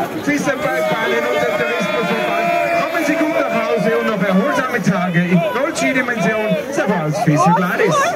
Fischerbergbahnen und der Tourismusverband. Kommen Sie gut nach Hause und noch erholsame Tage in Dolce-Dimension. Servus, Fischer Gladys.